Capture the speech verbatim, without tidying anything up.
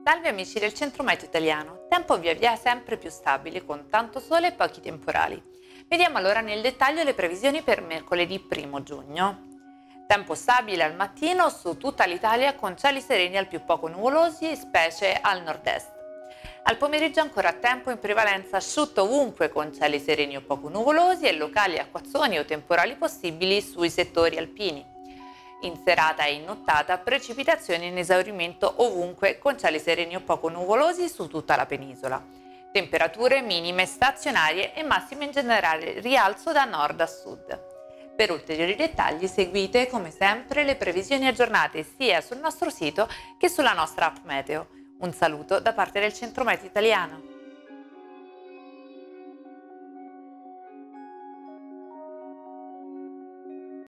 Salve amici del Centro Meteo Italiano, tempo via via sempre più stabile con tanto sole e pochi temporali. Vediamo allora nel dettaglio le previsioni per mercoledì primo giugno. Tempo stabile al mattino su tutta l'Italia con cieli sereni al più poco nuvolosi, specie al nord-est. Al pomeriggio ancora tempo in prevalenza asciutto ovunque con cieli sereni o poco nuvolosi e locali acquazzoni o temporali possibili sui settori alpini. In serata e in nottata precipitazioni in esaurimento ovunque con cieli sereni o poco nuvolosi su tutta la penisola. Temperature minime stazionarie e massime in generale rialzo da nord a sud. Per ulteriori dettagli seguite come sempre le previsioni aggiornate sia sul nostro sito che sulla nostra app Meteo. Un saluto da parte del Centro Meteo Italiano.